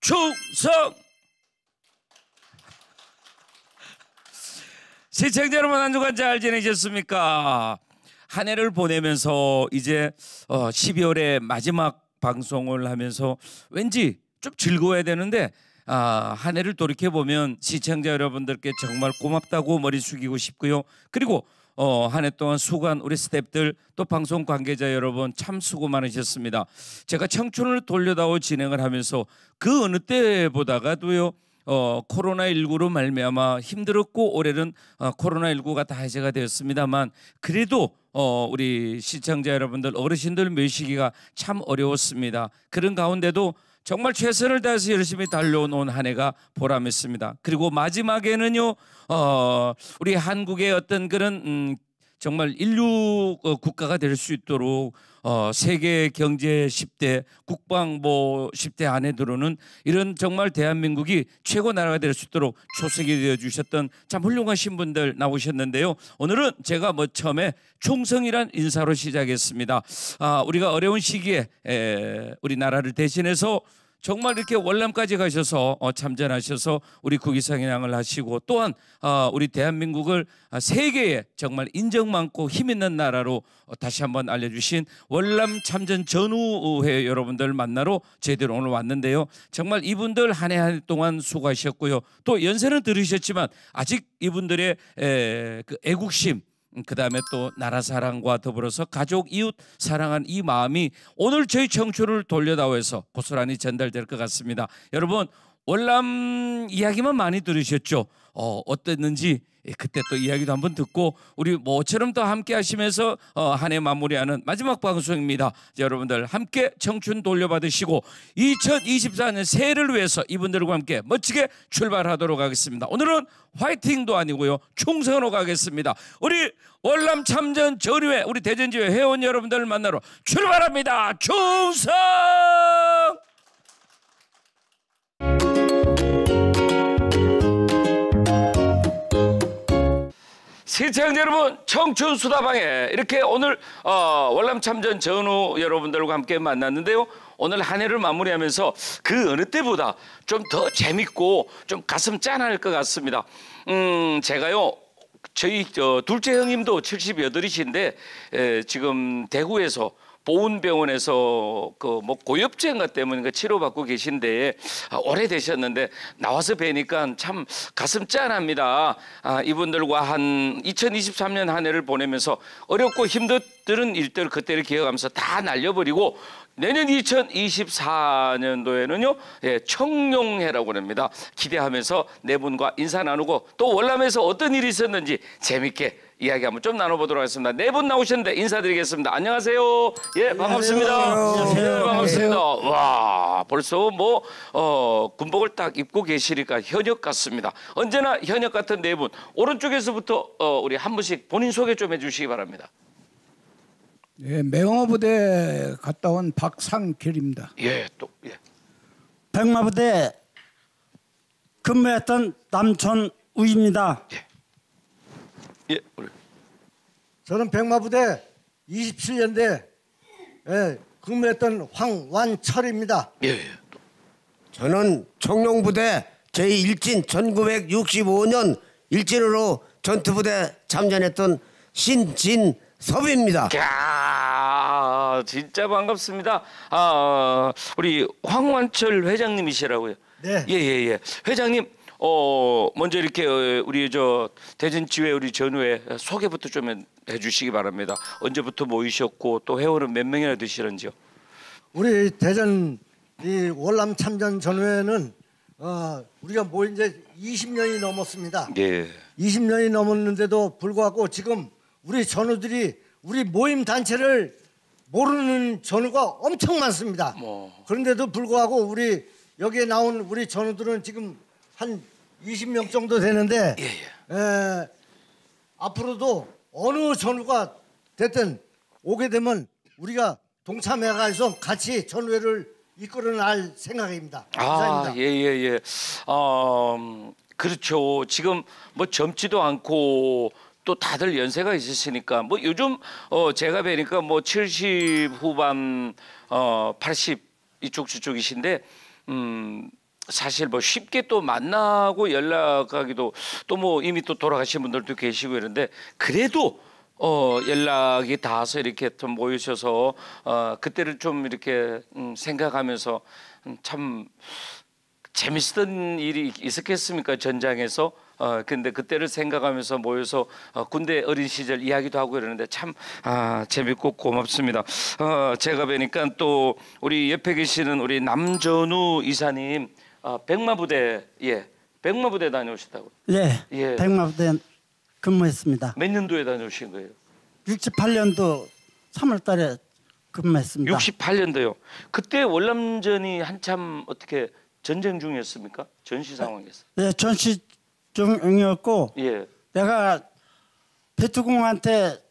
충성! 시청자 여러분, 한 주간 잘 지내셨습니까? 한 해를 보내면서 이제 12월의 마지막 방송을 하면서 왠지 좀 즐거워야 되는데 한 해를 돌이켜보면 시청자 여러분들께 정말 고맙다고 머리 숙이고 싶고요. 그리고 한 해 동안 수고한 우리 스태프들 또 방송 관계자 여러분 참 수고 많으셨습니다. 제가 청춘을 돌려다오 진행을 하면서 그 어느 때보다가도요 코로나19로 말미암아 힘들었고 올해는 코로나19가 다 해제가 되었습니다만 그래도 우리 시청자 여러분들 어르신들 모시기가 참 어려웠습니다. 그런 가운데도 정말 최선을 다해서 열심히 달려온 한 해가 보람했습니다. 그리고 마지막에는요 우리 한국의 어떤 그런 정말 인류 국가가 될 수 있도록 세계 경제 10대 국방부 10대 안에 들어오는 이런 정말 대한민국이 최고 나라가 될 수 있도록 초석이 되어 주셨던 참 훌륭하신 분들 나오셨는데요. 오늘은 제가 처음에 충성이란 인사로 시작했습니다. 우리가 어려운 시기에 우리나라를 대신해서 정말 이렇게 월남까지 가셔서 참전하셔서 우리 국위상향을 하시고 또한 우리 대한민국을 세계에 정말 인정 많고 힘 있는 나라로 다시 한번 알려주신 월남 참전 전우회 여러분들 만나러 제대로 오늘 왔는데요. 정말 이분들 한 해 동안 수고하셨고요. 또 연세는 들으셨지만 아직 이분들의 그 애국심 그 다음에 또 나라 사랑과 더불어서 가족 이웃 사랑한 이 마음이 오늘 저희 청춘을 돌려다오해서 고스란히 전달될 것 같습니다. 여러분 월남 이야기만 많이 들으셨죠? 어땠는지 그때 또 이야기도 한번 듣고 우리 모처럼 또 함께 하시면서 한 해 마무리하는 마지막 방송입니다. 여러분들 함께 청춘 돌려받으시고 2024년 새해를 위해서 이분들과 함께 멋지게 출발하도록 하겠습니다. 오늘은 화이팅도 아니고요 충성으로 가겠습니다. 우리 월남 참전 전후회 우리 대전지회 회원 여러분들을 만나러 출발합니다. 충성! 시청자 여러분, 청춘 수다방에 이렇게 오늘 월남 참전 전후 여러분들과 함께 만났는데요. 오늘 한 해를 마무리하면서 그 어느 때보다 좀 더 재밌고 좀 가슴 짠할 것 같습니다. 제가요 저희 둘째 형님도 78이신데 지금 대구에서 보훈병원에서 그 고엽제인가 때문에 치료받고 계신데 오래되셨는데 나와서 뵈니까 참 가슴 짠합니다. 이분들과 한 2023년 한 해를 보내면서 어렵고 힘들은 일들 그때를 기억하면서 다 날려버리고 내년 2024년도에는요 청룡해라고 합니다. 기대하면서 네 분과 인사 나누고 또 월남에서 어떤 일이 있었는지 재밌게 이야기 한번 좀 나눠보도록 하겠습니다. 네 분 나오셨는데 인사드리겠습니다. 안녕하세요. 예, 반갑습니다. 안녕하세요. 반갑습니다. 와, 벌써 군복을 딱 입고 계시니까 현역 같습니다. 언제나 현역 같은 네 분. 오른쪽에서부터 우리 한 분씩 본인 소개 좀 해주시기 바랍니다. 예, 명호부대 갔다 온 박상길입니다. 예, 또 예. 백마부대 근무했던 남촌우입니다. 예. 예, 우리. 저는 백마부대 27년대 근무했던 황완철입니다. 예, 예. 저는 청룡부대 제1진 1965년 일진으로 전투부대 참전했던 신진섭입니다. 야, 진짜 반갑습니다. 우리 황완철 회장님이시라고요? 네. 예. 회장님, 먼저 이렇게 우리 대전지회 우리 전후회 소개부터 좀 해주시기 바랍니다. 언제부터 모이셨고 또 회원은 몇 명이나 되시는지요? 우리 대전 이 월남 참전 전후회는 우리가 모인 지 20년이 넘었습니다. 예. 20년이 넘었는데도 불구하고 지금 우리 전우들이 우리 모임 단체를 모르는 전우가 엄청 많습니다. 그런데도 불구하고 우리 여기에 나온 우리 전우들은 지금 한 20명 정도 되는데 앞으로도 어느 전우가 됐든 오게 되면 우리가 동참해가지고 같이 전우회를 이끌어 나갈 생각입니다. 감사합니다. 예. 그렇죠. 지금 젊지도 않고 또 다들 연세가 있으시니까 요즘 제가 뵈니까 70 후반 80 이쪽 저쪽이신데 사실 뭐 쉽게 또 만나고 연락하기도 또 뭐 이미 또 돌아가신 분들도 계시고 이런데 그래도 연락이 닿아서 이렇게 좀 모이셔서 그때를 좀 이렇게 생각하면서 참 재밌었던 일이 있었겠습니까 전장에서 근데 그때를 생각하면서 모여서 군대 어린 시절 이야기도 하고 이러는데 참 재밌고 고맙습니다. 제가 뵈니까 또 우리 옆에 계시는 우리 남전우 이사님 백마부대 백마부대 다녀오셨다고. 예, 예. 백마부대 근무했습니다. 몇 년도에 다녀오신 거예요? 68년도 3월달에 근무했습니다. 68년도요. 그때 월남전이 한참 어떻게 전쟁 중이었습니까? 전시 상황에서. 예, 전시 중이었고 예. 내가 베트공한테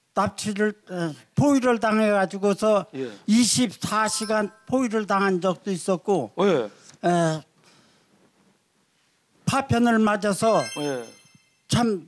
포위를 당해가지고서 예. 24시간 포위를 당한 적도 있었고 예. 파편을 맞아서 예. 참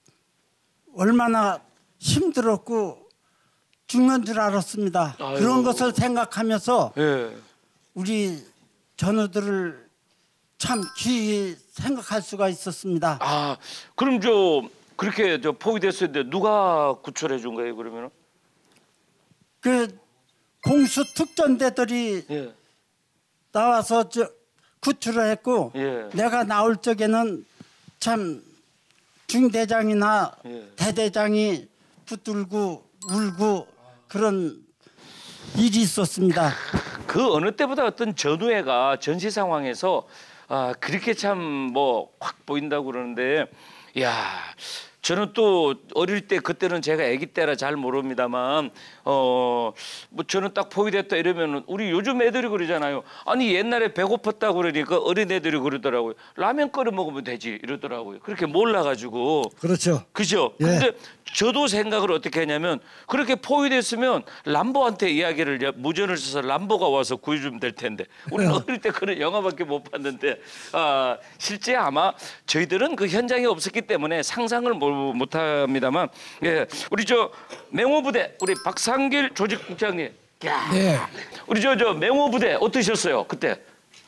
얼마나 힘들었고 죽는 줄 알았습니다. 아이고. 그런 것을 생각하면서 예. 우리 전우들을 참 귀히 생각할 수가 있었습니다. 그럼 그렇게 포위됐을 때 누가 구출해 준 거예요 그러면은? 그 공수 특전대들이 예. 나와서 구출을 했고 예. 내가 나올 적에는 참 중대장이나 예. 대대장이 붙들고 울고 그런 일이 있었습니다. 그 어느 때보다 어떤 전우회가 전시 상황에서 그렇게 참 뭐 확 보인다고 그러는데 야 저는 또 어릴 때 그때는 제가 아기 때라 잘 모릅니다만 뭐 저는 딱 포위됐다 이러면은 우리 요즘 애들이 그러잖아요. 아니 옛날에 배고팠다고 그러니까 어린 애들이 그러더라고요. 라면 끓여 먹으면 되지 이러더라고요. 그렇게 몰라가지고. 그렇죠. 그죠? 예. 근데 저도 생각을 어떻게 했냐면 그렇게 포위됐으면 람보한테 이야기를 무전을 써서 람보가 와서 구해주면 될 텐데 우리는 어릴 때 그런 영화밖에 못 봤는데 실제 아마 저희들은 그 현장에 없었기 때문에 상상을 못합니다만 예, 우리 맹호부대 우리 박상길 조직국장님 야, 네. 우리 저 맹호부대 어떠셨어요 그때?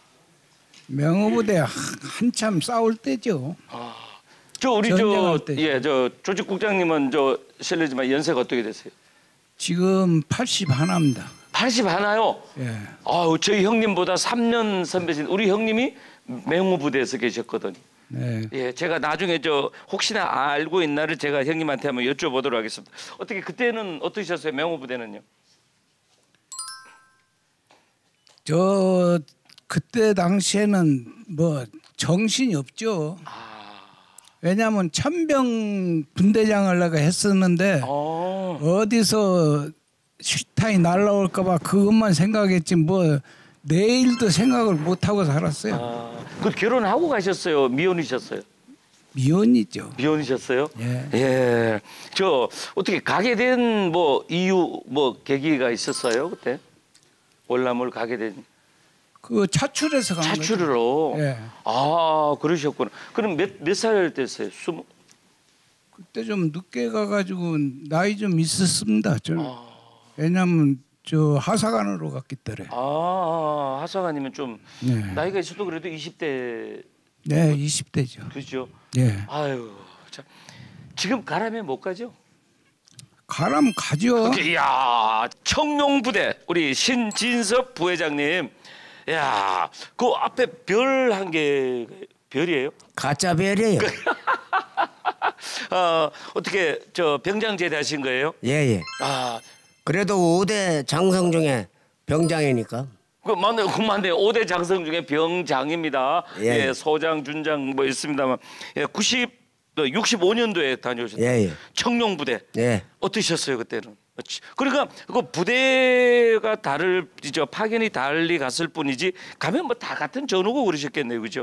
명호부대 한참 싸울 때죠. 우리 전쟁할 때. 조직국장님은 실례지만 연세가 어떻게 되세요? 지금 81입니다. 80 하나요? 예. 저희 형님보다 3년 선배신 우리 형님이 맹호부대에서 계셨거든요. 네. 예, 제가 나중에 혹시나 알고 있나를 제가 형님한테 한번 여쭤보도록 하겠습니다. 어떻게 그때는 어떠셨어요? 맹호부대는요? 그때 당시에는 뭐 정신이 없죠. 왜냐하면 천병 분대장을 내가 했었는데 어디서 실탄이 날라올까봐 그것만 생각했지 뭐 내일도 생각을 못 하고 살았어요. 그 결혼하고 가셨어요? 미혼이셨어요? 미혼이죠. 미혼이셨어요? 예. 예. 어떻게 가게 된 이유 계기가 있었어요 그때? 월남을 가게 된. 그 차출해서 간 거죠. 차출으로. 예. 그러셨구나. 그럼 몇 살 됐어요? 그때 좀 늦게 가가지고 나이 좀 있었습니다. 저는. 왜냐하면 하사관으로 갔기 때문에. 하사관이면 좀 네. 나이가 있어도 그래도 20대. 네, 20대죠. 그죠? 예. 아유, 참. 지금 가라면 못 가죠? 가라면 가죠. 이야, 청룡부대 우리 신진섭 부회장님. 야, 그 앞에 별 한 개 별이에요? 가짜 별이에요. 어떻게 병장 제대하신 거예요? 예예. 그래도 5대 장성 중에 병장이니까. 맞네. 5대 장성 중에 병장입니다. 예. 예, 소장, 준장 뭐 있습니다만. 예, 65년도에 다녀오셨어요. 예. 청룡부대. 예. 어떠셨어요 그때는? 그러니까 그 부대가 파견이 달리 갔을 뿐이지 가면 뭐 다 같은 전우고 그러셨겠네요, 그죠?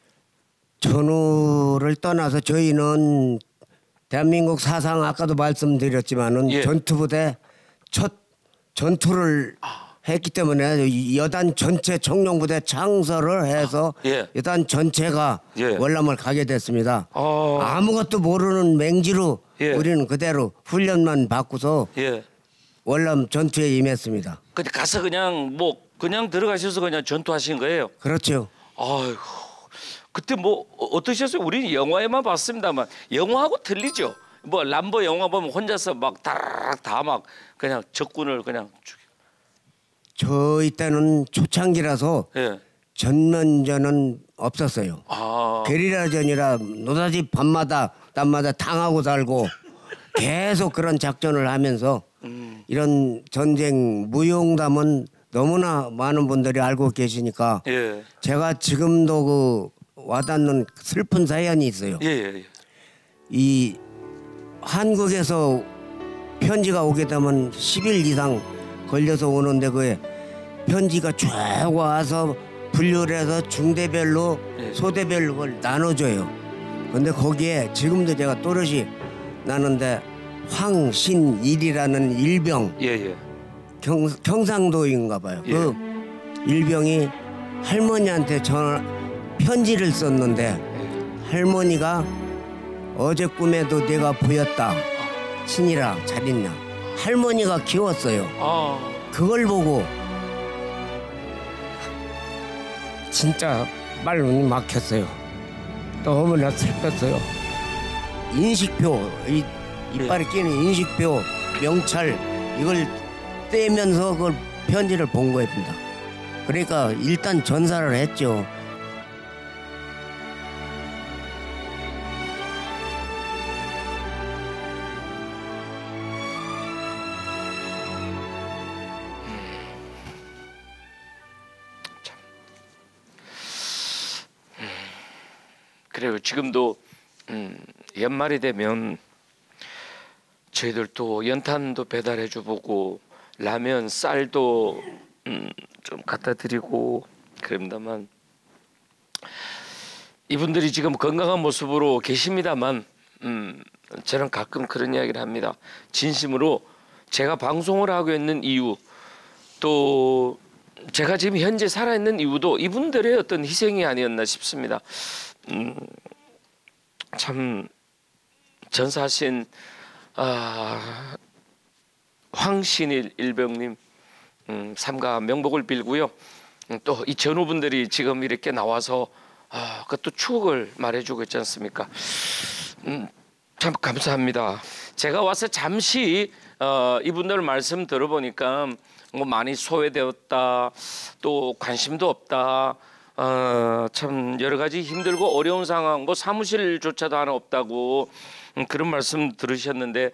전우를 떠나서 저희는 대한민국 사상 아까도 말씀드렸지만은 예. 전투부대 첫 전투를 했기 때문에 여단 전체 청룡부대 창설을 해서 예. 여단 전체가 예. 월남을 가게 됐습니다. 아무것도 모르는 맹지로 예. 우리는 그대로 훈련만 받고서 예. 월남 전투에 임했습니다. 근데 가서 그냥 들어가셔서 그냥 전투하신 거예요? 그렇죠. 아이고 그때 뭐 어떠셨어요? 우리 영화에만 봤습니다만 영화하고 틀리죠. 뭐 람보 영화 보면 혼자서 막 다 막 그냥 적군을 그냥 죽여. 저희 때는 초창기라서 예. 전면전은 없었어요. 아. 게리라전이라 노다지 밤마다 낮마다 당하고 살고 계속 그런 작전을 하면서 이런 전쟁 무용담은 너무나 많은 분들이 알고 계시니까 예. 제가 지금도 그 와닿는 슬픈 사연이 있어요. 예, 예, 예. 이 한국에서 편지가 오게 되면 10일 이상 걸려서 오는데 그 편지가 쭉 와서 분류를 해서 중대별로 예. 소대별로 그걸 나눠줘요. 근데 거기에 지금도 제가 또렷이 나는데 황신일이라는 일병 예, 예. 경상도인가 봐요. 예. 그 일병이 할머니한테 편지를 썼는데 할머니가 어제 꿈에도 내가 보였다. 친이라 잘 있냐. 할머니가 키웠어요. 아. 그걸 보고 진짜 말문이 막혔어요. 너무나 슬펐어요. 인식표, 이빨에 끼는 인식표, 명찰 이걸 떼면서 그걸 편지를 본 겁니다. 그러니까 일단 전사를 했죠. 그래요. 지금도 연말이 되면 저희들 또 연탄도 배달해주고 라면, 쌀도 좀 갖다 드리고 그럽니다만 이분들이 지금 건강한 모습으로 계십니다만 저는 가끔 그런 이야기를 합니다. 진심으로 제가 방송을 하고 있는 이유 또 제가 지금 현재 살아있는 이유도 이분들의 어떤 희생이 아니었나 싶습니다. 참 전사하신 황신일 일병님 삼가 명복을 빌고요. 또 이 전우분들이 지금 이렇게 나와서 그것도 추억을 말해주고 있지 않습니까? 참 감사합니다. 제가 와서 잠시 이분들 말씀 들어보니까 뭐 많이 소외되었다, 또 관심도 없다. 참 여러 가지 힘들고 어려운 상황, 뭐 사무실조차도 하나 없다고 그런 말씀 들으셨는데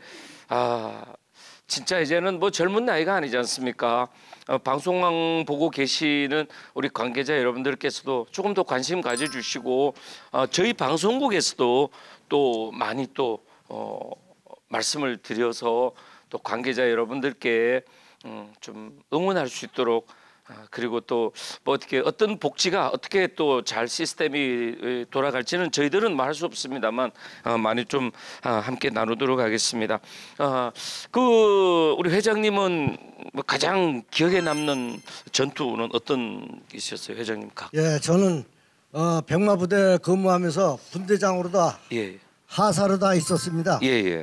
진짜 이제는 뭐 젊은 나이가 아니지 않습니까? 방송만 보고 계시는 우리 관계자 여러분들께서도 조금 더 관심 가져주시고 저희 방송국에서도 또 많이 또 말씀을 드려서 또 관계자 여러분들께 좀 응원할 수 있도록 그리고 또 뭐 어떻게 어떤 복지가 어떻게 또 잘 시스템이 돌아갈지는 저희들은 말할 수 없습니다만 많이 좀 함께 나누도록 하겠습니다. 그 우리 회장님은 뭐 가장 기억에 남는 전투는 어떤 게 있었어요, 회장님? 예, 저는 백마부대 근무하면서 분대장으로다 예. 하사로다 있었습니다. 예, 예.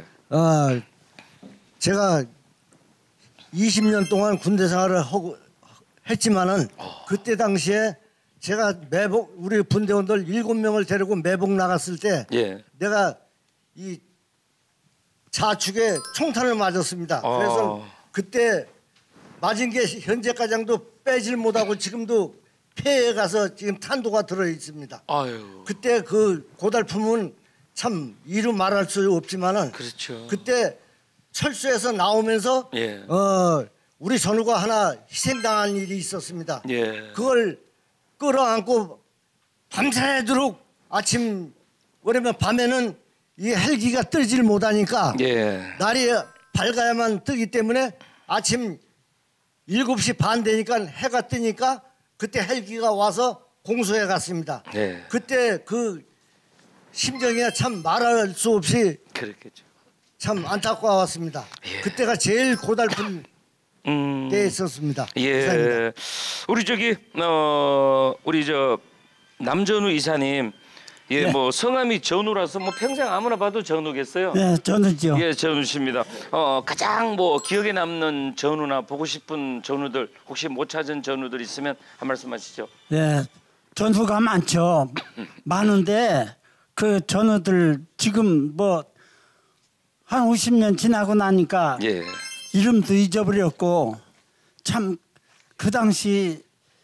제가 20년 동안 군대 생활을 하고 했지만은 그때 당시에 제가 매복 우리 분대원들 7명을 데리고 매복 나갔을 때 예. 내가 이 좌측에 총탄을 맞았습니다. 그래서 그때 맞은 게 현재까지도 빼질 못하고 지금도 폐에 가서 지금 탄도가 들어 있습니다. 아유. 그때 그 고달픔은 참 이루 말할 수 없지만은 그렇죠. 그때 철수에서 나오면서 예. 우리 전우가 하나 희생당한 일이 있었습니다. 예. 그걸 끌어안고 밤새도록 아침 왜냐면 밤에는 이 헬기가 뜨질 못하니까 예. 날이 밝아야만 뜨기 때문에 아침 7시 반 되니까 해가 뜨니까 그때 헬기가 와서 공소해 갔습니다. 예. 그때 그 심정이 참 말할 수 없이 그렇겠죠. 참 안타까웠습니다. 예. 그때가 제일 고달픈 때 있었습니다. 예. 감사합니다. 우리 저기 우리 저 남전우 이사님 예, 네. 뭐 성함이 전우라서 뭐 평생 아무나 봐도 전우겠어요. 네, 저는요. 예, 전우십니다. 가장 뭐 기억에 남는 전우나 보고 싶은 전우들 혹시 못 찾은 전우들 있으면 한 말씀 하시죠. 네, 전후가 많죠. 많은데 그 전후들 지금 뭐 한 50년 지나고 나니까 예. 이름도 잊어버렸고 참 그 당시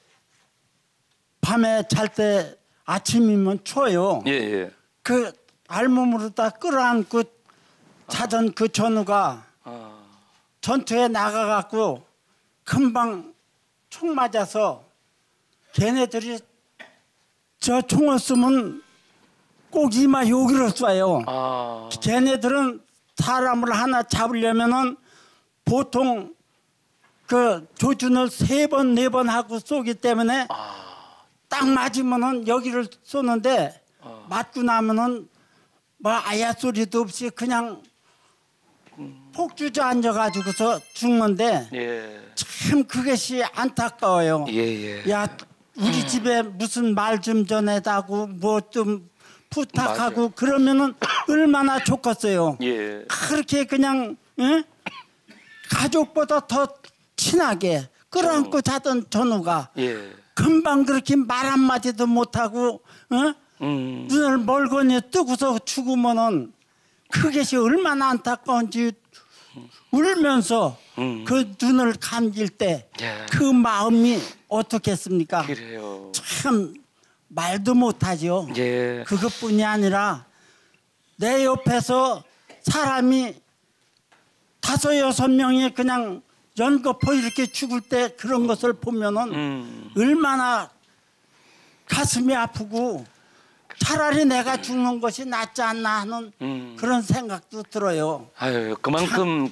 밤에 잘 때 아침이면 추워요. 예, 예. 그 알몸으로 다 끌어안고 자던 그 전우가 전투에 나가갖고 금방 총 맞아서 걔네들이 저 총을 쏘면 꼭 이마 여기로 쏴요. 걔네들은 사람을 하나 잡으려면은 보통 그 조준을 3번, 4번 하고 쏘기 때문에 딱 맞으면은 여기를 쏘는데 맞고 나면은 뭐 아야 소리도 없이 그냥 폭 주저앉아가지고서 죽는데 예. 참 그것이 안타까워요. 예, 예. 야 우리 집에 무슨 말 좀 전해다고 뭐 좀 부탁하고 맞아요. 그러면은 얼마나 좋겠어요. 예. 그렇게 그냥 응? 가족보다 더 친하게 끌어안고 자던 전우가 예. 금방 그렇게 말 한마디도 못하고 눈을 멀거니 뜨고서 죽으면은 그것이 얼마나 안타까운지 울면서 그 눈을 감길 때 그 예. 마음이 어떻겠습니까? 그래요. 참 말도 못하죠. 예. 그것뿐이 아니라 내 옆에서 사람이 5, 6명이 그냥 연거푸 이렇게 죽을 때 그런 것을 보면은 얼마나 가슴이 아프고 차라리 내가 죽는 것이 낫지 않나 하는 그런 생각도 들어요. 아유, 그만큼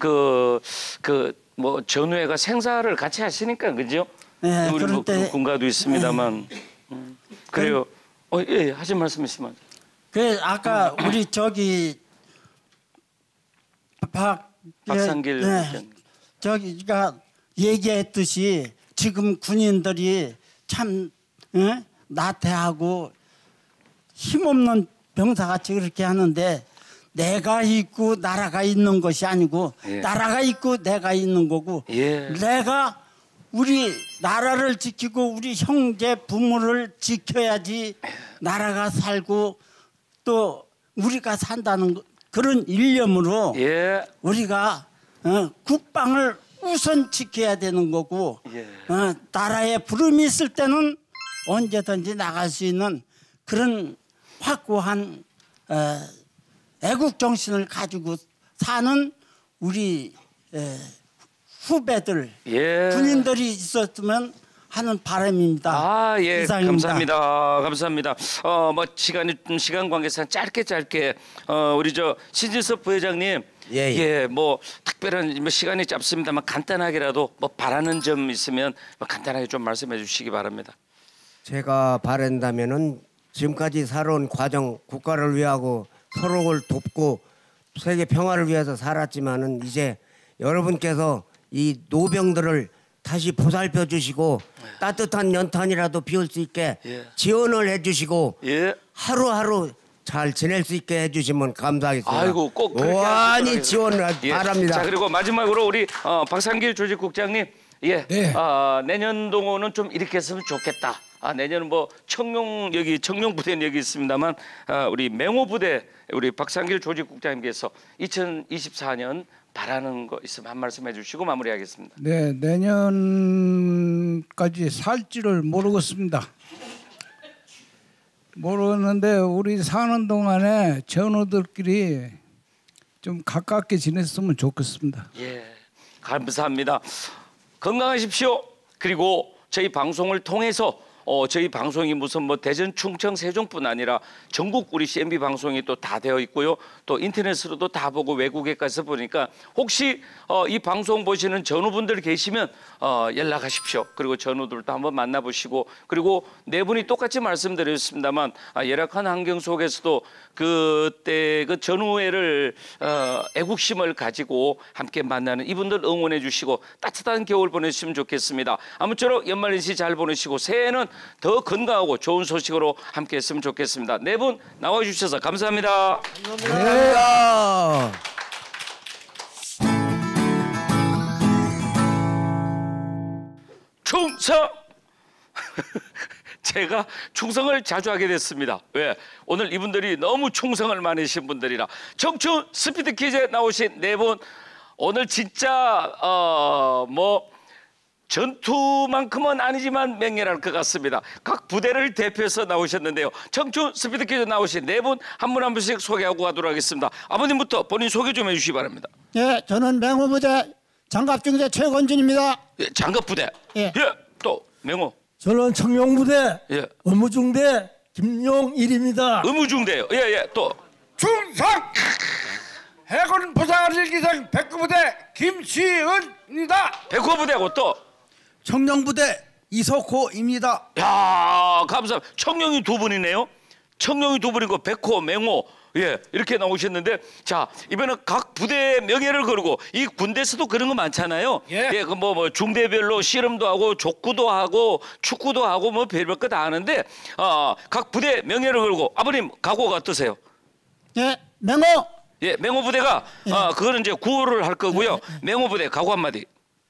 뭐 전우회가 생사를 같이 하시니까 그죠? 네, 우리 뭐 그럴 때- 군가도 있습니다만 그래요. 예, 하신 말씀이시면. 그 아까 우리 저기 박상길 저기가 얘기했듯이 지금 군인들이 참 나태하고 힘없는 병사같이 그렇게 하는데 내가 있고 나라가 있는 것이 아니고 예. 나라가 있고 내가 있는 거고 예. 내가 우리 나라를 지키고 우리 형제 부모를 지켜야지 나라가 살고 또 우리가 산다는 그런 일념으로 예. 우리가 국방을 우선 지켜야 되는 거고 예. 나라에 부름이 있을 때는 언제든지 나갈 수 있는 그런 확고한 애국 정신을 가지고 사는 우리 후배들 예. 군인들이 있었으면 하는 바람입니다. 아, 예, 이상입니다. 감사합니다. 감사합니다. 뭐 시간 관계상 짧게 우리 저 신진섭 부회장님, 예. 뭐 특별한 뭐 시간이 짧습니다만 간단하게라도 뭐 바라는 점 있으면 뭐 간단하게 좀 말씀해 주시기 바랍니다. 제가 바란다면은 지금까지 살아온 과정, 국가를 위하고 서로를 돕고 세계 평화를 위해서 살았지만은 이제 여러분께서 이 노병들을 다시 보살펴 주시고 따뜻한 연탄이라도 피울 수 있게 예. 지원을 해주시고 예. 하루하루 잘 지낼 수 있게 해주시면 감사하겠습니다. 아이고 꼭 그렇게 무한히 하시도록 지원을 예. 바랍니다. 자, 그리고 마지막으로 우리 박상길 조직국장님, 예, 네. 내년 동안은 좀 이렇게 했으면 좋겠다. 내년은 뭐 청룡 부대는 여기 있습니다만 우리 맹호 부대 우리 박상길 조직국장님께서 2024년 바라는 거 있으면 한 말씀 해주시고 마무리하겠습니다. 네, 내년까지 살지를 모르겠습니다. 모르는데 우리 사는 동안에 전우들끼리 좀 가깝게 지냈으면 좋겠습니다. 예, 감사합니다. 건강하십시오. 그리고 저희 방송을 통해서 저희 방송이 무슨 뭐 대전, 충청, 세종뿐 아니라 전국 우리 CNB 방송이 또 다 되어 있고요. 또 인터넷으로도 다 보고 외국에 가서 보니까 혹시 이 방송 보시는 전우분들 계시면 연락하십시오. 그리고 전우들도 한번 만나보시고 그리고 네 분이 똑같이 말씀드렸습니다만 열악한 환경 속에서도 그때 그 전우회를 애국심을 가지고 함께 만나는 이분들 응원해 주시고 따뜻한 겨울 보내주시면 좋겠습니다. 아무쪼록 연말연시 잘 보내시고 새해는 더 건강하고 좋은 소식으로 함께 했으면 좋겠습니다. 네 분 나와 주셔서 감사합니다. 감사합니다. 충성! 제가 충성을 자주 하게 됐습니다. 왜? 오늘 이분들이 너무 충성을 많으신 분들이라. 청춘 스피드 퀴즈에 나오신 네 분 오늘 진짜 뭐 전투만큼은 아니지만 맹렬할 것 같습니다. 각 부대를 대표해서 나오셨는데요. 청춘 스피드 퀴즈 나오신 네 분 한 분 한 분씩 소개하고 가도록 하겠습니다. 아버님부터 본인 소개 좀 해주시기 바랍니다. 예, 저는 맹호부대 장갑중대 최건준입니다. 예, 장갑부대. 예. 또 맹호. 저는 청룡부대 예. 의무중대 김용일입니다. 의무중대요. 예. 또 충성 해군 부사관 1기생 백구부대 김시은입니다. 백호부대하고 또 청룡부대 이석호입니다. 야, 감사합니다. 청룡이 두 분이네요. 청룡이 두 분이고 백호, 맹호 이렇게 나오셨는데 자 이번엔 각 부대의 명예를 거르고 이 군대에서도 그런 거 많잖아요. 그 뭐 중대별로 씨름도 하고 족구도 하고 축구도 하고 뭐 별별 거 다 하는데 각 부대 명예를 걸고 아버님 각오가 어떠세요? 예, 맹호. 예, 맹호 부대가 그거는 이제 구호를 할 거고요. 맹호 부대 각오 한마디.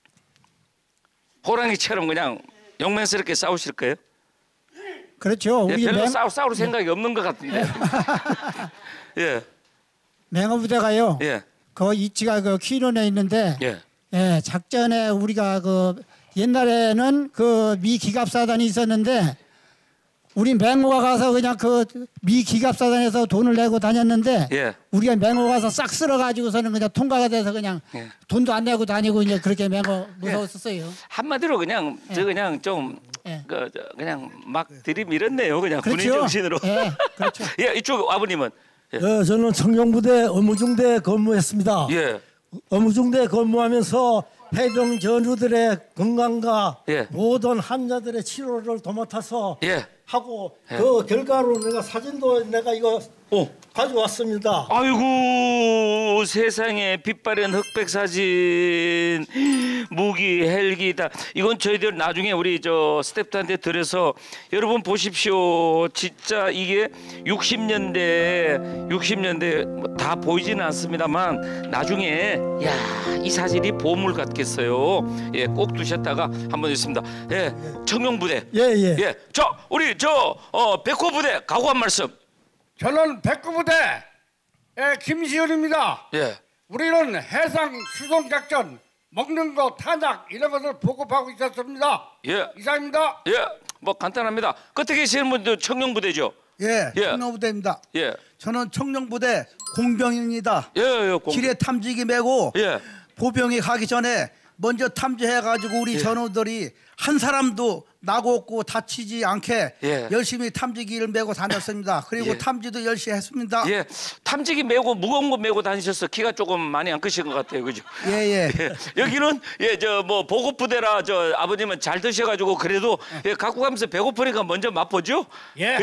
호랑이처럼 그냥 용맹스럽게 싸우실 거예요? 그렇죠. 예, 우리 별로 싸울 생각이 없는 것 같은데. 예. 맹호부대가요. 예. 그 위치가 그 퀴런에 있는데 예, 작전에 우리가 그 옛날에는 그 미 기갑사단이 있었는데 우리 맹호가 가서 그냥 그 미 기갑사단에서 돈을 내고 다녔는데 우리가 맹호 가서 싹 쓸어가지고서는 그냥 통과가 돼서 그냥 돈도 안 내고 다니고 이제 그렇게 맹호 무서웠었어요. 한마디로 그냥 저 그냥 좀 그냥 막 들이밀었네요. 그냥 그렇죠. 군인 정신으로. 예, 그렇죠. 예, 이쪽 아버님은 저는 청룡부대 의무중대 근무했습니다. 예. 의무중대 근무하면서 해병 전우들의 건강과 모든 환자들의 치료를 도맡아서 하고 그 결과로 내가 사진도 내가 이거 가져왔습니다. 아이고 세상에 빛바랜 흑백 사진 무기 헬기다 이건 저희들 나중에 우리 저 스태프들한테 드려서 여러분 보십시오. 진짜 이게 60년대 뭐 다 보이지는 않습니다만 나중에 야 이 사진이 보물 같겠어요. 예, 꼭 두셨다가 한번 있습니다. 예, 청룡부대. 예. 저 우리 백호부대 각오 한 말씀. 저는 백구부대 김시은입니다. 예. 우리는 해상 수송 작전, 먹는 거, 탄약 이런 것을 보급하고 있었습니다. 예. 이상입니다. 예. 뭐 간단합니다. 끝에 계시는 분들 청룡부대죠. 예. 청룡부대입니다. 예. 저는 청룡부대 공병입니다. 예. 길에 탐지기 메고 보병이 가기 전에 먼저 탐지해가지고 우리 전우들이 한 사람도 나고 없고 다치지 않게 열심히 탐지기를 메고 다녔습니다. 그리고 탐지도 열심히 했습니다. 예, 탐지기 메고 무거운 거 메고 다니셔서 키가 조금 많이 안 크신 것 같아요, 그죠? 예. 여기는 저 뭐 보급부대라 저 아버님은 잘 드셔가지고 그래도 갖고 가면서 배고프니까 먼저 맛보죠. 예.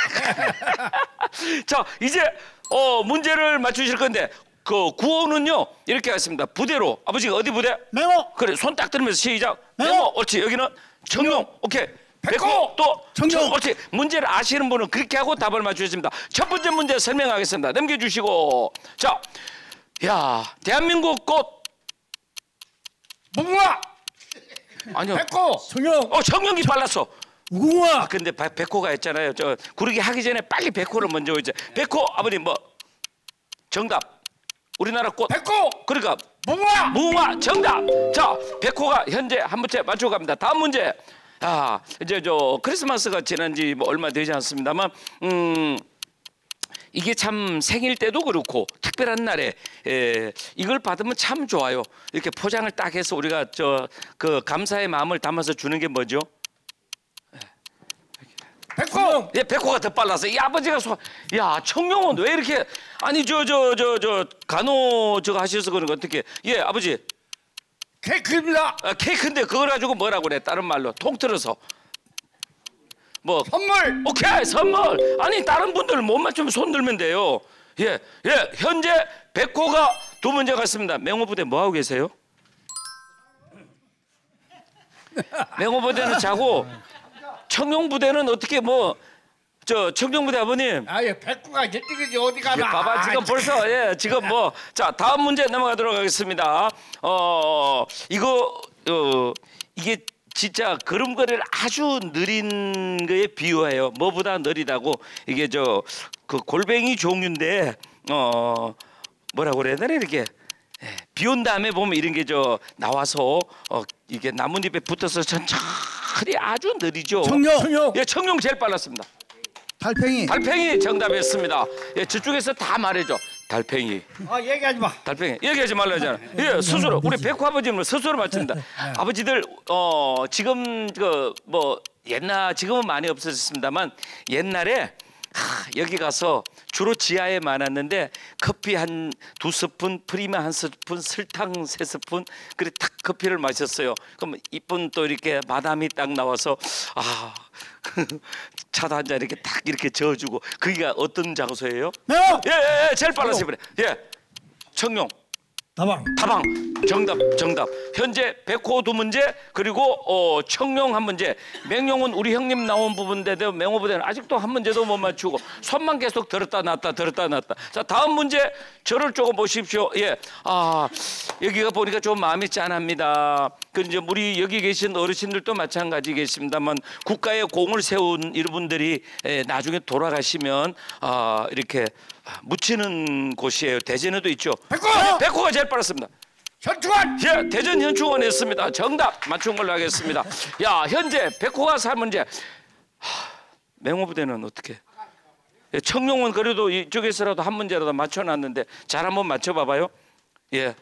자, 이제 문제를 맞추실 건데. 그 구호는요 이렇게 하겠습니다. 부대로 아버지가 어디 부대? 맹호. 그래 손 딱 들으면서 시작. 맹호. 옳지. 여기는 청룡. 오케이. 백호 또 청룡. 옳지. 문제를 아시는 분은 그렇게 하고 답을 맞추십니다. 첫 번째 문제 설명하겠습니다. 넘겨주시고 자, 야 대한민국 꽃 무궁화. 아니요. 백호. 청룡. 청룡이 빨랐어. 무궁화. 근데 백호가 했잖아요. 저 구르기 하기 전에 빨리 백호를 먼저 이제 백호 아버님 뭐 정답. 우리나라 꽃 백호. 그러니까 무궁화 정답. 자 백호가 현재 한 문제 맞추고 갑니다. 다음 문제. 이제 저 크리스마스가 지난 지 뭐 얼마 되지 않습니다만 이게 참 생일 때도 그렇고 특별한 날에 이걸 받으면 참 좋아요. 이렇게 포장을 딱 해서 우리가 저 그 감사의 마음을 담아서 주는 게 뭐죠? 백호. 예, 백호가 더 빨랐어. 이 아버지가 야 청룡은 왜 이렇게 아니 저 간호 저거 하셔서 그런 거 어떻게? 예, 아버지. 케이크입니다. 케이크인데 그걸 가지고 뭐라고 그래? 다른 말로 통틀어서 뭐 선물. 오케이 선물. 아니 다른 분들 못 맞추면 손 들면 돼요. 예, 현재 백호가 두 문제 갔습니다. 맹호부대 뭐 하고 계세요? 맹호부대는 자고. 청룡부대는 어떻게 청룡부대 아버님. 백구가 이쪽이지 어디 가나. 봐봐 지금 벌써 지금 자 다음 문제 넘어가도록 하겠습니다. 이게 진짜 걸음걸이를 아주 느린 거에 비유해요. 뭐보다 느리다고. 이게 그 골뱅이 종류인데 뭐라고 그래야 되나 이렇게 비 온 다음에 보면 이런 게 나와서 이게 나뭇잎에 붙어서 천천히 아주 느리죠. 청룡. 예, 청룡 제일 빨랐습니다. 달팽이 정답이었습니다. 예, 저쪽에서 다 말해줘. 달팽이. 얘기하지 마. 달팽이 얘기하지 말라잖아. 예, 스스로 우리 백호 아버지는 스스로 맞춘다. 아버지들 지금 뭐 옛날 지금은 많이 없어졌습니다만 옛날에 여기 가서 주로 지하에 많았는데 커피 한 2스푼, 프리마 한 스푼, 설탕 3스푼 그래 탁 커피를 마셨어요. 그럼 이쁜 또 이렇게 마담이 딱 나와서 차도 한 잔 이렇게 탁 이렇게 저어주고 거기가 어떤 장소예요? 예, 제일 빨랐어요. 예, 청룡. 다방 정답. 현재 백호 2문제 그리고 청룡 1문제. 맹룡은 우리 형님 나온 부분인데도 맹호부대는 아직도 1문제도 못 맞추고 손만 계속 들었다 놨다. 자, 다음 문제 저를 조금 보십시오. 예, 여기가 보니까 좀 마음이 짠합니다. 그 이제 우리 여기 계신 어르신들도 마찬가지겠습니다만 국가의 공을 세운 이분들이 나중에 돌아가시면 이렇게 묻히는 곳이에요. 대전에도 있죠. 백호가 제일 빨랐습니다. 현충원. 예, 대전 현충원이었습니다. 정답 맞춘 걸로 하겠습니다. 야, 현재 백호가 3문제. 맹호부대는 어떻게? 예, 청룡은 그래도 이쪽에서라도 1문제라도 맞춰놨는데 잘 한번 맞춰봐봐요. 예.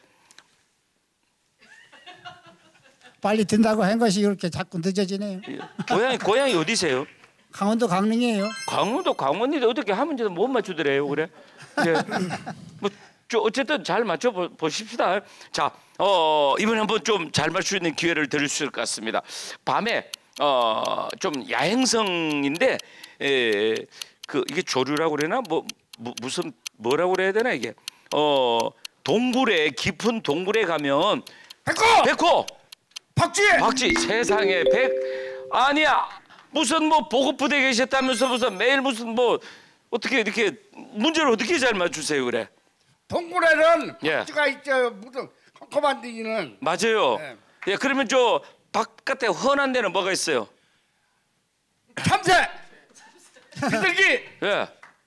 빨리 든다고 한 것이 이렇게 자꾸 늦어지네요. 고향이 어디세요? 강원도 강릉이에요. 강원인데 어떻게 1문제도 못 맞추더래요, 그래? 예. 뭐 어쨌든 잘 맞춰 보십시다. 자, 이번에 한번 좀 잘 맞출 수 있는 기회를 드릴 수 있을 것 같습니다. 밤에 좀 야행성인데 이게 조류라고 그러나 무슨 뭐라고 그래야 되나 이게 동굴에 깊은 동굴에 가면 백호 박쥐 세상에 아니야. 무슨 보급부대에 계셨다면서 무슨 매일 무슨 어떻게 이렇게 문제를 어떻게 잘 맞추세요 그래? 동굴에는 박쥐가 있죠. 무슨 컴컴한 데는. 맞아요. 네. 예, 그러면 바깥에 훤한 데는 뭐가 있어요? 참새. 비둘기. 예.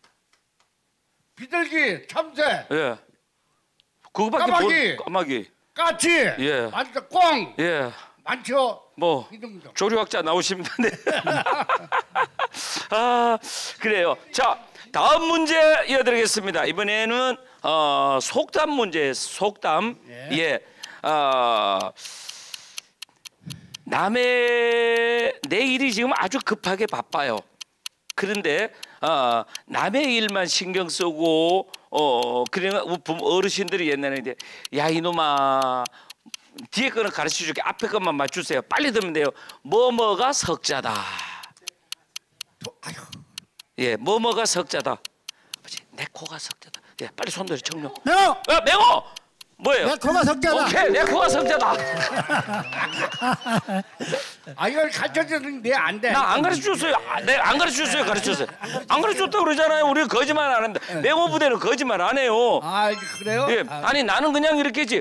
비둘기, 참새. 예. 그거밖에 까마귀. 까치. 예. 많죠. 꽝. 예. 많죠. 조류학자 나오십니다. 네. 그래요. 자, 다음 문제 이어드리겠습니다. 이번에는 속담 문제. 속담. 예. 내일이 지금 아주 급하게 바빠요. 그런데 남의 일만 신경 쓰고 그러니까 어르신들이 옛날에 이제 야 이놈아 뒤에 거는 가르쳐 줄게 앞에 것만 맞추세요. 빨리 들으면 돼요. 뭐뭐가 석자다. 예, 뭐뭐가 석자다. 아버지 내 코가 석자다. 예, 빨리 손들어 청룡. 맹호. 뭐예요? 내 코가 석자다. 오케이, 내 코가 석자다. 이걸 가르쳐줬는데 안 돼. 나 안 가르쳐줬어요. 안 가르쳐줬어요. 안 가르쳐줬다고 그러잖아요. 우리 거짓말 안 합니다. 맹호 부대는 거짓말 안 해요. 그래요? 예, 아니 나는 그냥 이렇게지.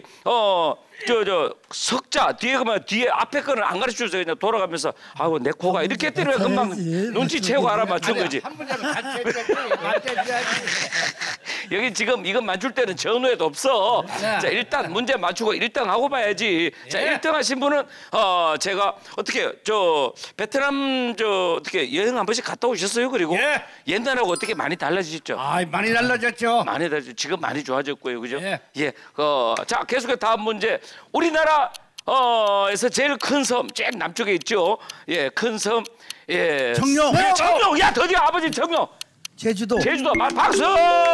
석자 뒤에 앞에 거는 안 가르쳐줘서 그냥 돌아가면서 내 코가 이렇게 때려 금방 눈치채고 알아맞춘 거지. 한 문제는 같이 해줘야지. 여기 지금 이거 맞출 때는 전후에도 없어. 자, 일단 문제 맞추고 1등 하고 봐야지. 자, 1등 하신 분은 제가 어떻게 베트남 어떻게 여행 한 번씩 갔다 오셨어요? 그리고 옛날하고 어떻게 많이 달라지셨죠? 많이 달라졌죠. 많이 달라졌죠. 지금 많이 좋아졌고요. 그죠? 예. 자, 계속해서 다음 문제. 우리나라에서 제일 큰 섬, 제일 남쪽에 있죠. 예, 큰 섬. 예. 청룡. 청룡. 야, 드디어 아버지 청룡. 제주도. 박수!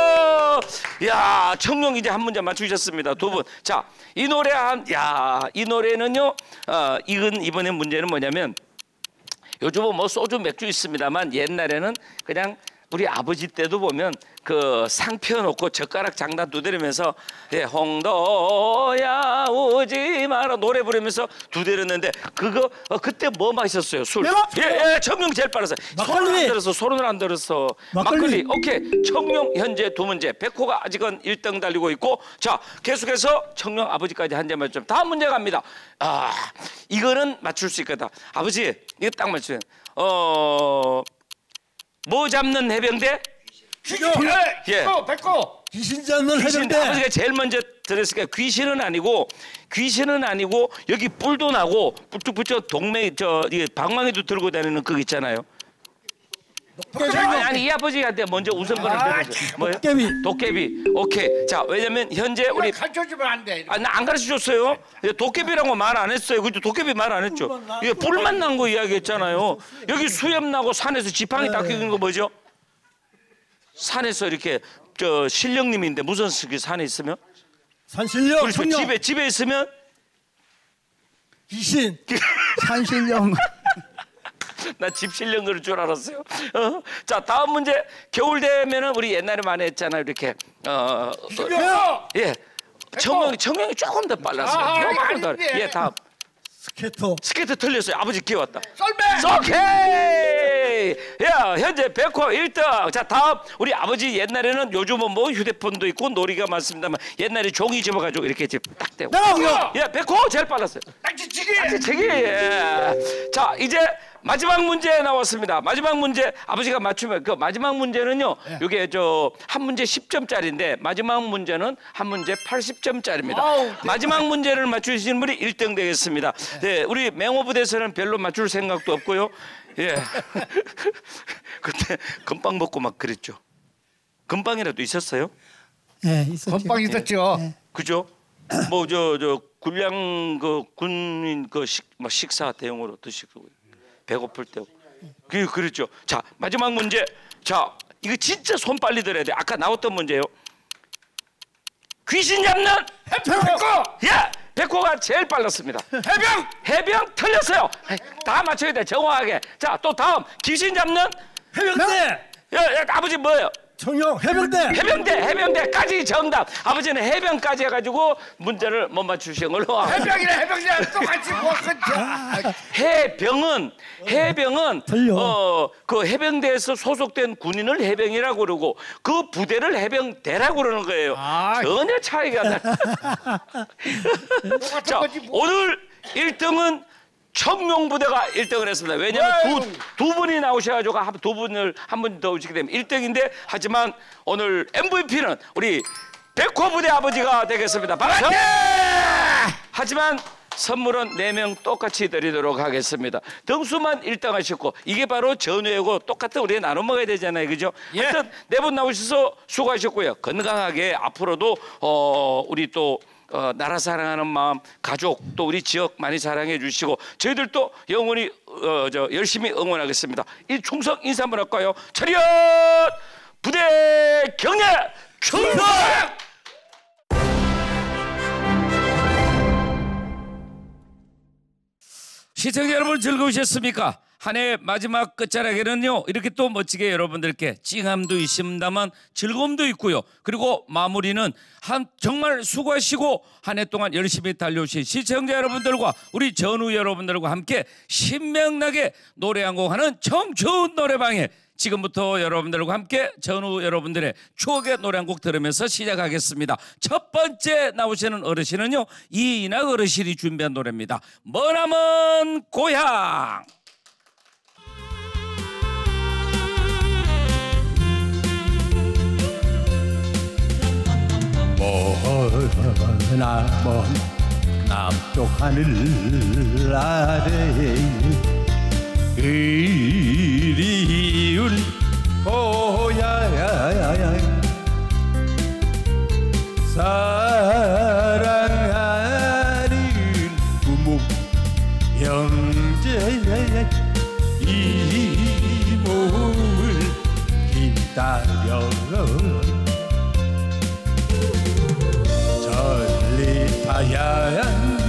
야, 청룡 이제 한 문제 맞추셨습니다. 2분. 자, 이 노래는요. 이번에 문제는 뭐냐면 요즘은 소주 맥주 있습니다만 옛날에는 그냥 우리 아버지 때도 보면 그 상 펴놓고 젓가락 장단 두드리면서 예, 홍도야 오지 마라 노래 부르면서 두드렸는데 그거 그때 뭐 마셨어요? 술. 예, 청룡 제일 빨랐어요. 손을 안 들었어. 막걸리. 오케이. 청룡 현재 2문제. 백호가 아직은 1등 달리고 있고 자 계속해서 청룡 아버지까지 한 점 맞점. 다음 문제 갑니다. 아 이거는 맞출 수 있겠다. 아버지 이거 딱 맞추세요. 뭐 잡는 해병대? 예. 백호. 귀신 잡는 해병대. 아버지가 제일 먼저 들었으니까 귀신은 아니고 여기 뿔도 나고 뿔뚝 붙여 동맥 이게 방망이도 들고 다니는 그거 있잖아요. 아니 이 아버지한테 먼저 우선권을 드렸어요. 뭐예요? 도깨비. 오케이. 자 왜냐면 현재 우리 가르쳐주면 안 돼. 나 안 가르쳐줬어요. 도깨비라고 말 안 했어요. 그죠? 도깨비 말 안 했죠. 이게 불만 난 거 이야기했잖아요. 여기 수염 나고 산에서 지팡이 닦이는 거 뭐죠? 산에서 이렇게 신령님인데 무슨 산에 있으면? 산신령. 그렇죠. 집에 있으면 귀신. 산신령. 나 집신령 그럴 줄 알았어요. 자 다음 문제. 겨울 되면은 우리 옛날에 많이 했잖아요. 이렇게 예. 청명이 조금 더 빨랐어요. 요만큼 더. 예 다음. 스케이트 틀렸어요. 아버지 기회 왔다. 썰매. 오케이. 야 현재 백호 1등. 자 다음 우리 아버지 옛날에는 요즘은 뭐 휴대폰도 있고 놀이가 많습니다만 옛날에 종이 집어가지고 이렇게 딱 대고. 예 백호 제일 빨랐어요. 딱지치기. 예. 자 이제 마지막 문제 나왔습니다. 마지막 문제 아버지가 맞추면 그 마지막 문제는요. 이게 한 문제 10점짜리인데 마지막 문제는 한 문제 80점짜리입니다. 마지막 문제를 맞추시는 분이 1등 되겠습니다. 네, 우리 맹호부대에서는 별로 맞출 생각도 없고요. 예. 그때 금빵 먹고 막 그랬죠. 금빵이라도 있었어요? 네, 있었죠. 건빵 있었죠. 네. 그죠? 뭐 군량 군인 식사 대용으로 드시고. 배고플 때 그렇죠. 자 마지막 문제. 자 이거 진짜 손 빨리 들어야 돼. 아까 나왔던 문제예요. 귀신 잡는 백호. 야 백호가 제일 빨랐습니다. 해병 틀렸어요. 다 맞춰야 돼 정확하게. 자 또 다음 귀신 잡는 해병대. 야 아버지 뭐예요? 청룡 해병대까지 정답. 아버지는 해병까지 해가지고 문제를 못 맞추신 걸로. 해병이랑 똑같이 뭐 해병은 그 해병대에서 소속된 군인을 해병이라고 그러고 그 부대를 해병대라고 그러는 거예요. 전혀 차이가 나. 자 오늘 1등은 청룡부대가 1등을 했습니다. 왜냐하면 두 분이 나오셔가지고 두 분을 한 분 더 오시게 되면 1등인데 하지만 오늘 MVP는 우리 백호부대 아버지가 되겠습니다. 박수! 하지만 선물은 4명 똑같이 드리도록 하겠습니다. 등수만 1등 하셨고 이게 바로 전우회고 똑같은 우리가 나눠 먹어야 되잖아요. 그죠? 하여튼 4분 나오셔서 수고하셨고요. 건강하게 앞으로도 우리 또 나라 사랑하는 마음, 가족 또 우리 지역 많이 사랑해 주시고 저희들도 영원히 열심히 응원하겠습니다. 이 충성 인사 한번 할까요? 차렷! 부대 경례! 충성! 시청자 여러분 즐거우셨습니까? 한 해 마지막 끝자락에는요 이렇게 또 멋지게 여러분들께 찡함도 있습니다만 즐거움도 있고요. 그리고 마무리는 정말 수고하시고 한 해 동안 열심히 달려오신 시청자 여러분들과 우리 전우 여러분들과 함께 신명나게 노래 한 곡 하는 청춘 노래방에 지금부터 여러분들과 함께 전우 여러분들의 추억의 노래 한 곡 들으면서 시작하겠습니다. 첫 번째 나오시는 어르신은요 이인학 어르신이 준비한 노래입니다. 머나먼 고향. 머나먼 남쪽 하늘 아래 그리운 고향 사랑하는 부모 형제 이모를 기다려 하얀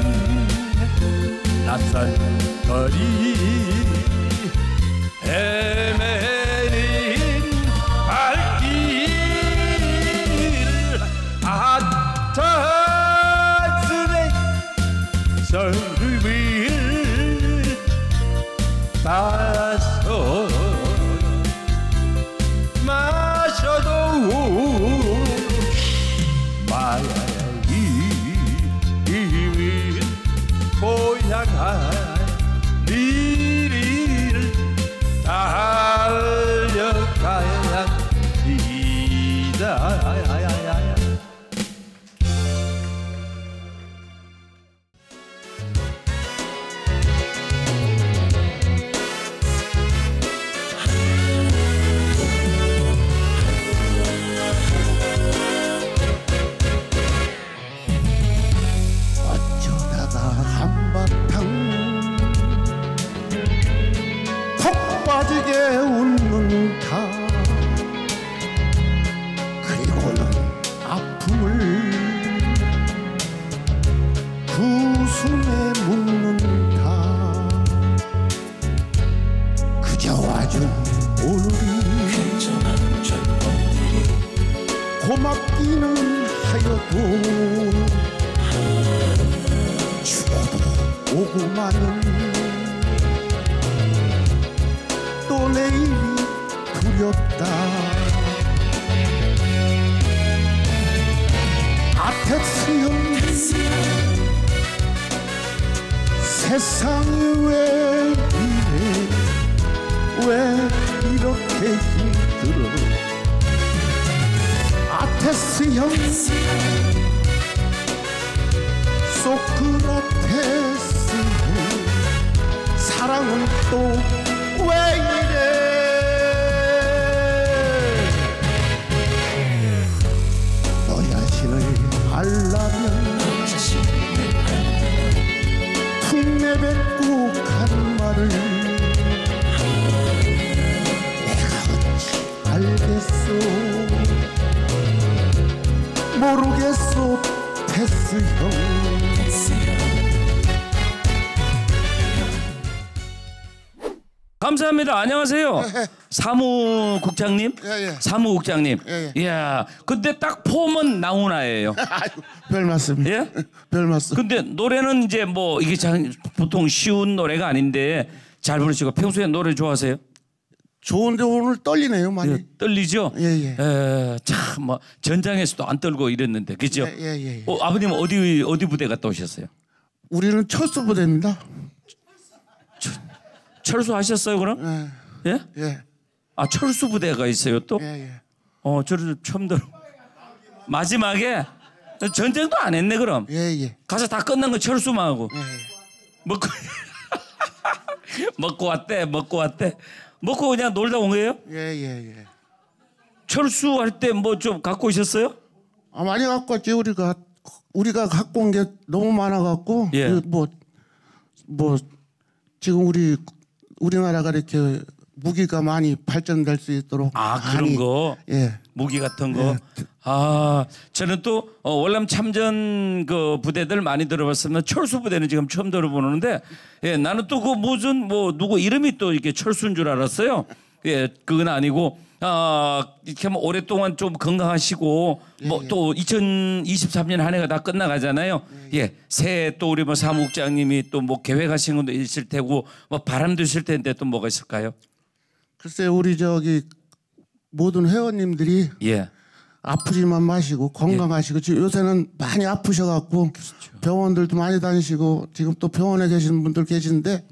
낯선 거리 헤매는 빠지게 웃는다. 그리고는 아픔을 그 숨에 묻는다. 그저 와준 오늘이 고맙기는 하여도 죽어도 오고 마는 또 내일이 두렵다. 아택스형 세상이 왜 이래, 왜 이렇게 힘들어. 아테스형 소크라테스 사랑은 또 왜 이래. 너 자신을 알라면 툭 내뱉고 간 말을 내가 어찌 알겠소. 모르겠소 테스형. 감사합니다. 안녕하세요. 사무국장님. 예. 사무국장님. 예. 이야, 근데 딱 폼은 나훈아예요. 별 말씀. 예? 별 말씀. 근데 노래는 이제 뭐 이게 보통 쉬운 노래가 아닌데 잘 부르시고 평소에 노래 좋아하세요? 좋은데 오늘 떨리네요 많이. 예, 떨리죠? 예. 참 뭐 전장에서도 안 떨고 이랬는데 그죠? 예. 아버님 어디 부대 갔다 오셨어요? 우리는 철수 부대입니다. 철수하셨어요 그럼? 예? 아 철수 부대가 있어요 또? 예. 저를 처음 들어. 마지막에 전쟁도 안 했네 그럼? 예. 가서 다 끝난 거 철수만 하고. 먹고 먹고 왔대. 먹고 그냥 놀다 온 거예요? 예. 철수할 때 뭐 좀 갖고 오셨어요? 아 많이 갖고 왔지. 우리가 갖고 온 게 너무 많아 갖고 뭐 지금 우리나라가 이렇게 무기가 많이 발전될 수 있도록 그런 거 예. 무기 같은 거. 저는 또 월남 참전 그 부대들 많이 들어봤으면 철수 부대는 지금 처음 들어보는데 나는 또 그 무슨 누구 이름이 또 이렇게 철수인 줄 알았어요. 그건 아니고 이렇게 뭐 오랫동안 좀 건강하시고 또 2023년 한 해가 다 끝나가잖아요. 새해 또 우리 사무국장님이 또 계획하신 것도 있을 테고 바람도 있을 텐데 또 뭐가 있을까요? 글쎄 우리 모든 회원님들이 아프지만 마시고 건강하시고 지금 요새는 많이 아프셔갖고 병원들도 많이 다니시고 지금 또 병원에 계시는 분들 계신데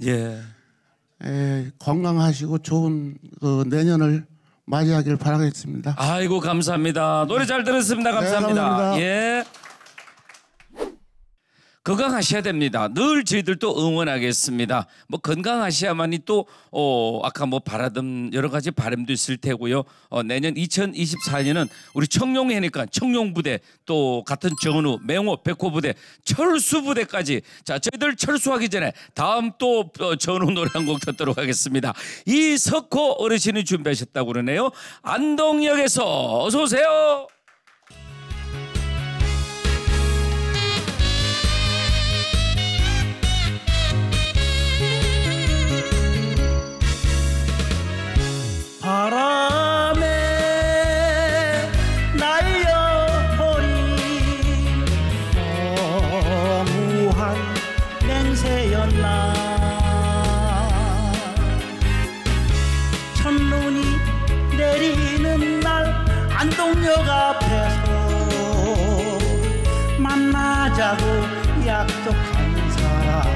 건강하시고 좋은 내년을 맞이하길 바라겠습니다. 아이고 감사합니다. 노래 잘 들었습니다. 감사합니다. 네, 감사합니다. 예. 건강하셔야 됩니다. 늘 저희들도 응원하겠습니다. 건강하셔야만이 또 아까 바라던 여러 가지 바람도 있을 테고요. 내년 2024년은 우리 청룡회니까 청룡부대 또 같은 정은우, 맹호, 백호부대, 철수부대까지 저희들 철수하기 전에 다음 또 전우 노래 한 곡 듣도록 하겠습니다. 이석호 어르신이 준비하셨다고 그러네요. 안동역에서 어서 오세요. 바람에 날려버린 허무한 맹세였나. 첫눈이 내리는 날 안동역 앞에서 만나자고 약속한 사람.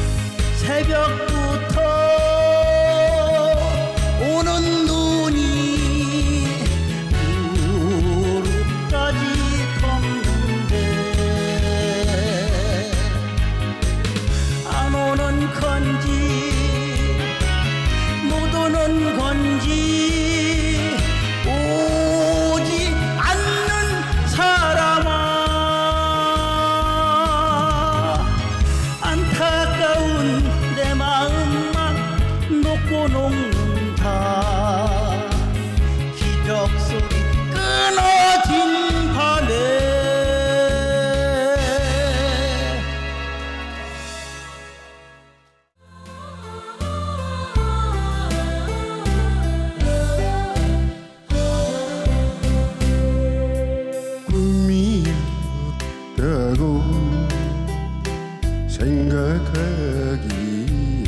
새벽부터 오는 눈이 건지 오지 않는 사람아 안타까운 내 마음만 놓고 녹는다 기적 소리 끊어진 밤에 꿈이 없다고 생각하기엔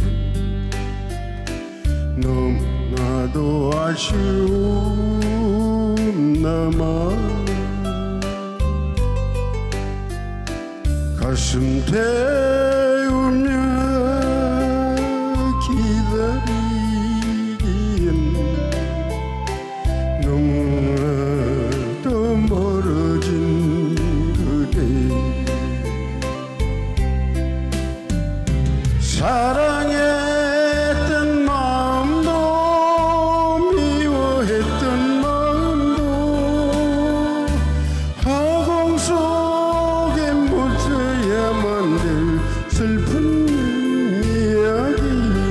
너무나도 아쉬운 남아 가슴 태우며 기다리기엔 너무나도 멀어진 그대 사랑했던 마음도 미워했던 마음도 허공 속에 묻혀야만 될 슬픈 이야기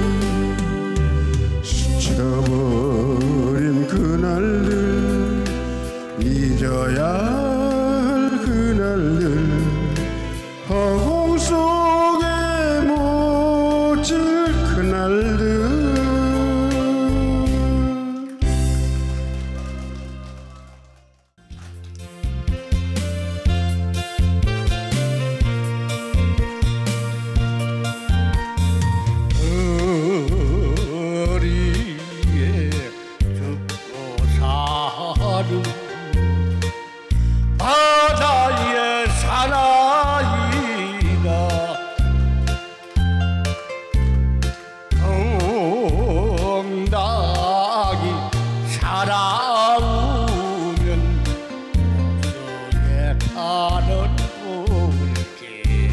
스쳐버린 그날들 잊어야 할 그날들 허공 속에 묻힐 그날들 거리에 죽고 사는 바다의 사나이가 정당히 살아오면 목숨에 가는 불길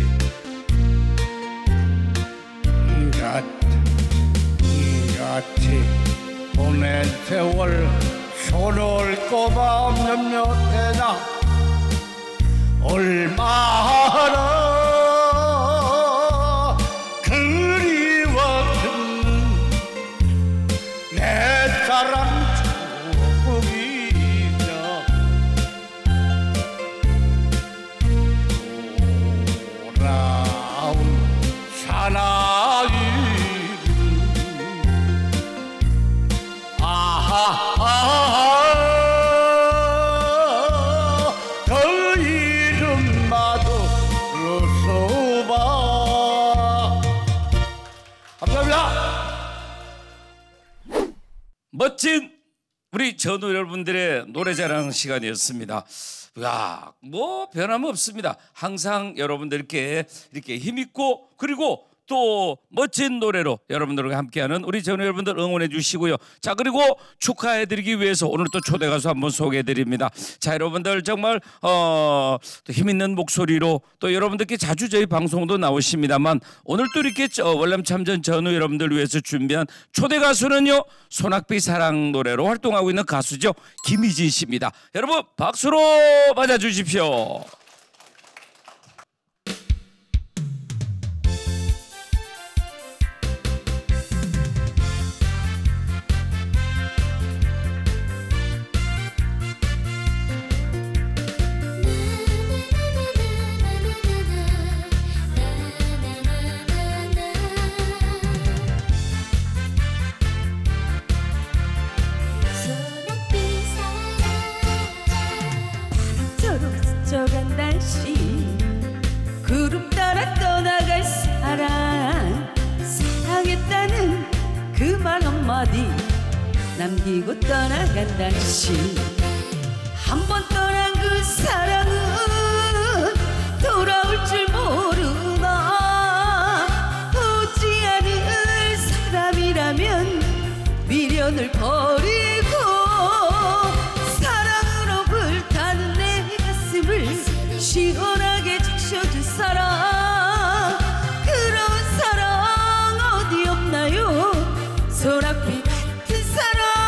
같이 보낸 세월 손을 꼽아 몇몇 해나 얼마나 그리웠던 내 사랑 추억이냐 돌아온 사나이 더 이름마도 불러서봐 감사합니다. 멋진 우리 전우 여러분들의 노래자랑 시간이었습니다. 야, 뭐 변함없습니다. 항상 여러분들께 이렇게 힘있고 그리고 또 멋진 노래로 여러분들과 함께하는 우리 전우 여러분들 응원해 주시고요. 자, 그리고 축하해드리기 위해서 오늘 또 초대 가수 한번 소개해드립니다. 자, 여러분들 정말 또 힘있는 목소리로 또 여러분들께 자주 저희 방송도 나오십니다만 오늘 또 이렇게 월남 참전 전우 여러분들 위해서 준비한 초대 가수는요, 소낙비 사랑 노래로 활동하고 있는 가수죠, 김희진 씨입니다. 여러분 박수로 맞아주십시오. 스쳐간 날씨 구름 따라 떠나갈 사랑 사랑했다는 그 말 한마디 남기고 떠나간 날씨 한 번 떠난 그 사랑은 돌아올 줄 모르나 오지 않을 사람이라면 미련을 버리고 사랑으로 불타는 내 가슴을 시원하게 적셔줄 사람 그런 사랑 어디 없나요 소낙비 같은 사랑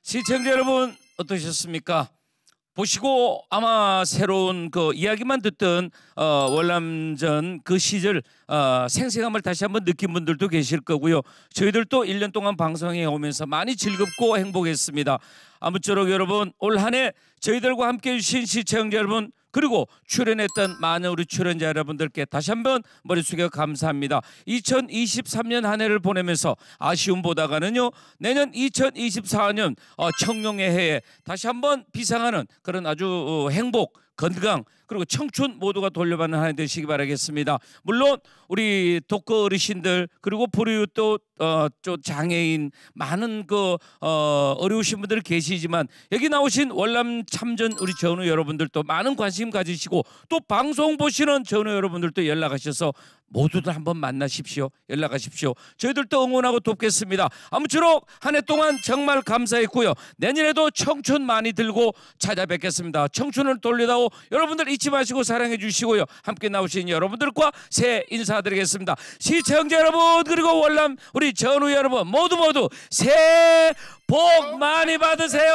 시청자 여러분 어떠셨습니까? 보시고 아마 새로운 그 이야기만 듣던 월남전 그 시절 생생함을 다시 한번 느낀 분들도 계실 거고요. 저희들도 1년 동안 방송해 오면서 많이 즐겁고 행복했습니다. 아무쪼록 여러분 올 한 해 저희들과 함께 해주신 시청자 여러분 그리고 출연했던 많은 우리 출연자 여러분들께 다시 한번 머리 숙여 감사합니다. 2023년 한 해를 보내면서 아쉬움보다가는요 내년 2024년 청룡의 해에 다시 한번 비상하는 그런 아주 행복, 건강 그리고 청춘 모두가 돌려받는 한 해 되시기 바라겠습니다. 물론 우리 독거 어르신들 그리고 불우이웃 또 장애인 많은 그 어려우신 분들 계시지만 여기 나오신 월남 참전 우리 전우 여러분들도 많은 관심 가지시고 또 방송 보시는 전우 여러분들도 연락하셔서 모두들 한번 만나십시오. 연락하십시오. 저희들도 응원하고 돕겠습니다. 아무쪼록 한 해 동안 정말 감사했고요. 내년에도 청춘 많이 들고 찾아뵙겠습니다. 청춘을 돌려다오 여러분들 잊지 마시고 사랑해 주시고요. 함께 나오신 여러분들과 새해 인사드리겠습니다. 시청자 여러분 그리고 월남 우리 전우 여러분 모두 새해 복 많이 받으세요.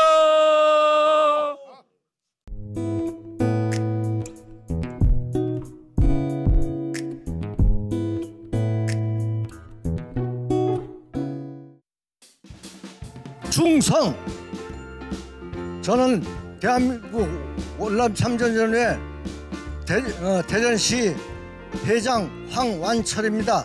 충성! 저는 대한민국 월남 참전연회 대전시 회장 황완철입니다.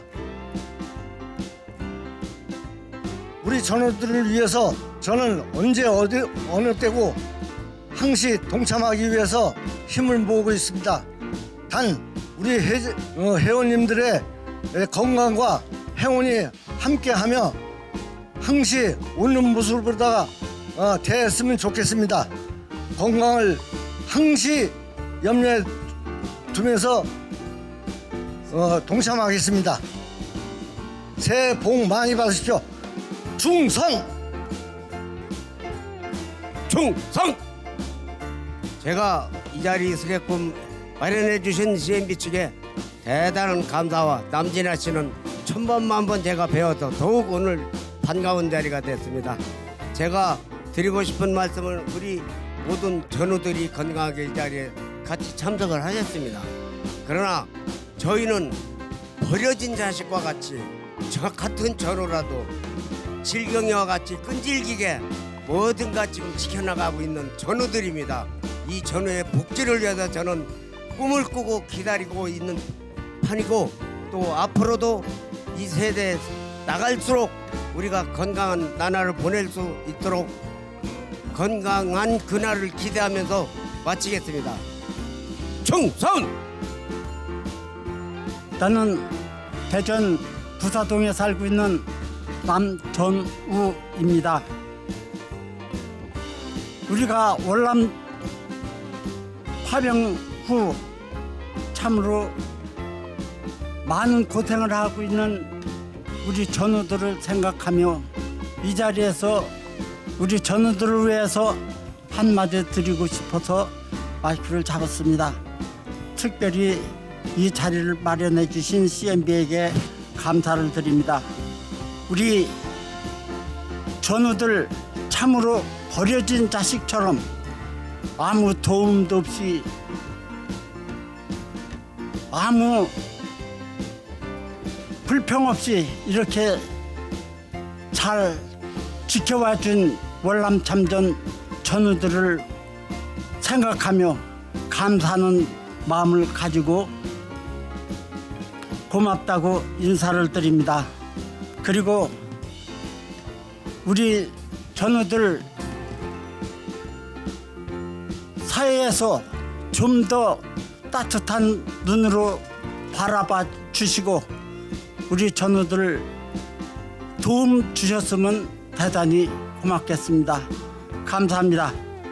우리 전우들을 위해서 저는 언제 어느 때고 항시 동참하기 위해서 힘을 모으고 있습니다. 단 우리 회원님들의 건강과 행운이 함께하며 항시 웃는 모습을 보다가 대했으면 좋겠습니다. 건강을 항시 염려해 두면서 동참하겠습니다. 새해 복 많이 받으십시오. 충성! 충성! 제가 이 자리에 서게끔 마련해 주신 CNB 측에 대단한 감사와 남진아 씨는 천번만번 제가 배워서 더욱 오늘 반가운 자리가 됐습니다. 제가 드리고 싶은 말씀은 우리 모든 전우들이 건강하게 이 자리에 같이 참석을 하셨습니다. 그러나 저희는 버려진 자식과 같이 저 같은 전우라도 질경이와 같이 끈질기게 뭐든가 지금 지켜나가고 있는 전우들입니다. 이 전우의 복지를 위해서 저는 꿈을 꾸고 기다리고 있는 판이고 또 앞으로도 이 세대에 나갈수록 우리가 건강한 나날을 보낼 수 있도록 건강한 그날을 기대하면서 마치겠습니다. 충성! 나는 대전 부사동에 살고 있는 남전우입니다. 우리가 월남 파병 후 참으로 많은 고생을 하고 있는 우리 전우들을 생각하며 이 자리에서 우리 전우들을 위해서 한마디 드리고 싶어서 마이크를 잡았습니다. 특별히 이 자리를 마련해 주신 CNB에게 감사를 드립니다. 우리 전우들 참으로 버려진 자식처럼 아무 도움도 없이 아무 불평 없이 이렇게 잘 지켜와준 월남 참전 전우들을 생각하며 감사하는 마음을 가지고 고맙다고 인사를 드립니다. 그리고 우리 전우들 사회에서 좀 더 따뜻한 눈으로 바라봐 주시고 우리 전우들 도움 주셨으면 대단히 고맙겠습니다. 감사합니다.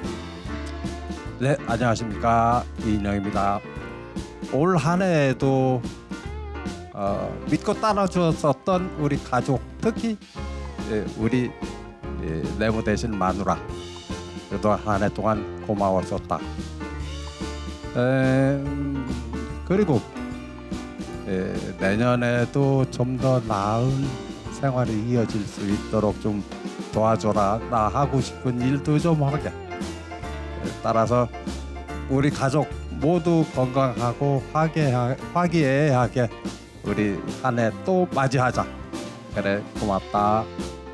네, 안녕하십니까, 이인영입니다. 올 한 해에도 믿고 따라주었었던 우리 가족, 특히 우리 내무 대신 마누라, 그래도 한 해 동안 고마웠었다. 그리고 내년에도 좀 더 나은 생활이 이어질 수 있도록 좀 도와줘라. 나 하고 싶은 일도 좀 하게. 따라서 우리 가족 모두 건강하고 화기애애하게 우리 한 해 또 맞이하자. 그래, 고맙다.